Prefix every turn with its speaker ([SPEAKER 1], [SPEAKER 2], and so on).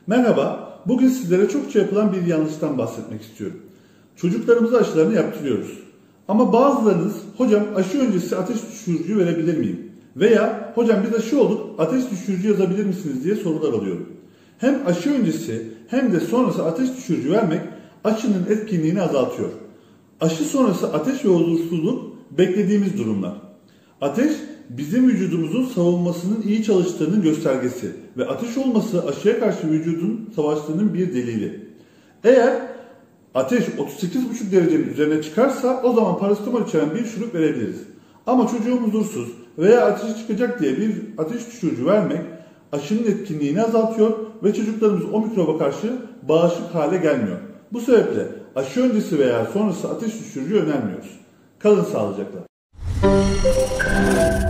[SPEAKER 1] Merhaba, bugün sizlere çokça yapılan bir yanlıştan bahsetmek istiyorum. Çocuklarımıza aşılarını yaptırıyoruz. Ama bazılarınız, hocam aşı öncesi ateş düşürücü verebilir miyim? Veya hocam biz aşı olduk, ateş düşürücü yazabilir misiniz diye sorular alıyorum. Hem aşı öncesi hem de sonrası ateş düşürücü vermek aşının etkinliğini azaltıyor. Aşı sonrası ateş ve huzursuzluk beklediğimiz durumlar. Ateş, bizim vücudumuzun savunmasının iyi çalıştığının göstergesi ve ateş olması aşıya karşı vücudun savaştığının bir delili. Eğer ateş 38,5 derecenin üzerine çıkarsa o zaman parasetamol içeren bir şurup verebiliriz. Ama çocuğum huzursuz veya ateşi çıkacak diye bir ateş düşürücü vermek aşının etkinliğini azaltıyor ve çocuklarımız o mikroba karşı bağışık hale gelmiyor. Bu sebeple aşı öncesi veya sonrası ateş düşürücü önermiyoruz. Kalın sağlıcakla.